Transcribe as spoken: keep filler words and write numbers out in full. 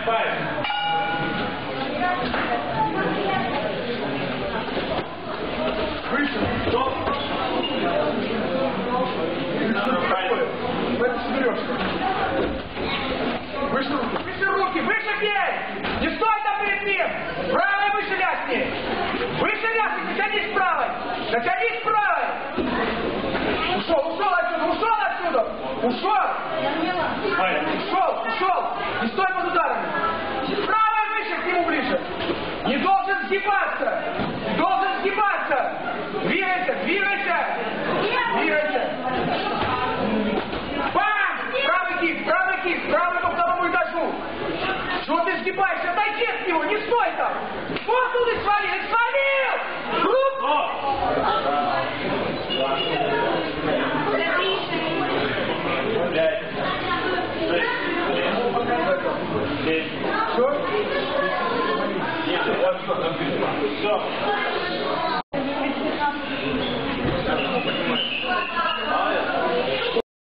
Выше. Стоп. Выше руки. Выше руки. Выше бей. Не стой там перед ним. Правой выше лясни. Выше лясни. Натянись правой. Натянись правой. Ушел. Ушел отсюда. Ушел отсюда. Ушел. Ушел. Ушел. Не стой под ударами. Правой выше к нему ближе. Не должен сгибаться. Не должен сгибаться. Двигайся. Двигайся. Двигайся. Бам! Правый кик. Правый кик. Правый по второму этажу. Что ты сгибаешься? Отойди от него. Не стой там. Вот тут и свалил. Свалил! Рук! Все? Все.